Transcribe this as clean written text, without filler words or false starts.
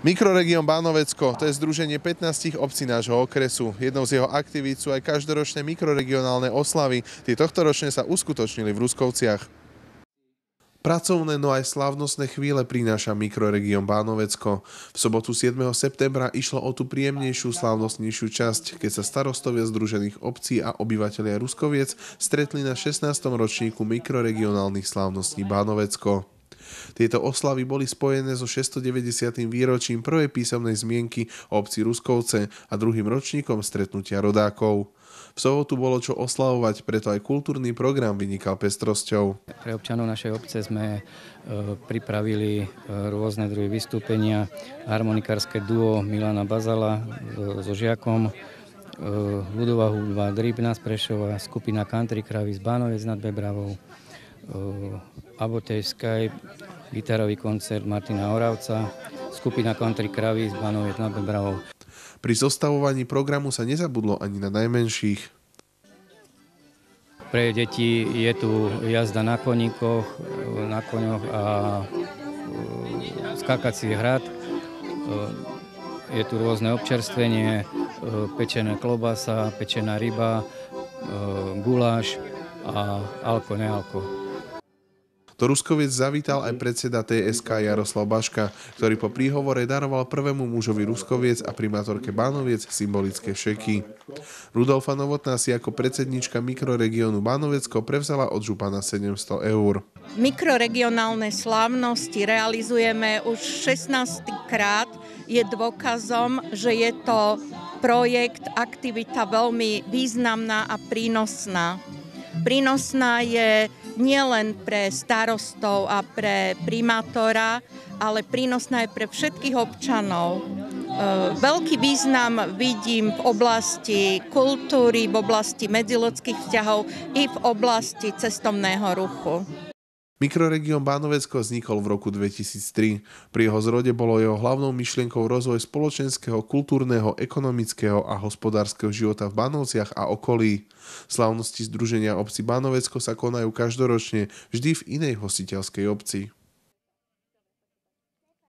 Mikroregión Bánovecko, to je združenie 15 obcí nášho okresu. Jednou z jeho aktivít sú aj každoročné mikroregionálne oslavy. Tie tohtoročne sa uskutočnili v Ruskovciach. Pracovné, no aj slávnostné chvíle prináša mikroregión Bánovecko. V sobotu 7. septembra išlo o tú príjemnejšiu, slávnostnejšiu časť, keď sa starostovia združených obcí a obyvatelia Ruskoviec stretli na 16. ročníku mikroregionálnych slávností Bánovecko. Tieto oslavy boli spojené so 690. výročím prvej písomnej zmienky o obci Ruskovce a druhým ročníkom stretnutia rodákov. V sobotu bolo čo oslavovať, preto aj kultúrny program vynikal pestrosťou. Pre občanov našej obce sme pripravili rôzne druhy vystúpenia. Harmonikárske duo Milana Bazala so žiakom, ľudová hudba Dribna z Prešova, skupina Country Kravy z Bánovec nad Bebravou, Abotej Skype, gitarový koncert Martina Oravca, skupina Country Kravy z Bánoviec nad Bebravou. Pri zostavovaní programu sa nezabudlo ani na najmenších. Pre deti je tu jazda na koníkoch, na koňoch a skákací hrad. Je tu rôzne občerstvenie, pečená klobasa, pečená ryba, guláš a alko, nealko. Do Ruskoviec zavítal aj predseda TSK Jaroslav Baška, ktorý po príhovore daroval prvému mužovi Ruskoviec a primátorke Bánoviec symbolické šeky. Rudolfa Novotná si ako predsednička mikroregiónu Bánovecko prevzala od župana 700 eur. Mikroregionálne slávnosti realizujeme už 16. krát. Je dôkazom, že je to projekt, aktivita veľmi významná a prínosná. Prínosná je nielen pre starostov a pre primátora, ale prínosná je pre všetkých občanov. Veľký význam vidím v oblasti kultúry, v oblasti medziľudských vzťahov i v oblasti cestovného ruchu. Mikroregión Bánovecko vznikol v roku 2003. Pri jeho zrode bolo jeho hlavnou myšlienkou rozvoj spoločenského, kultúrneho, ekonomického a hospodárskeho života v Bánovciach a okolí. Slávnosti združenia obci Bánovecko sa konajú každoročne, vždy v inej hostiteľskej obci.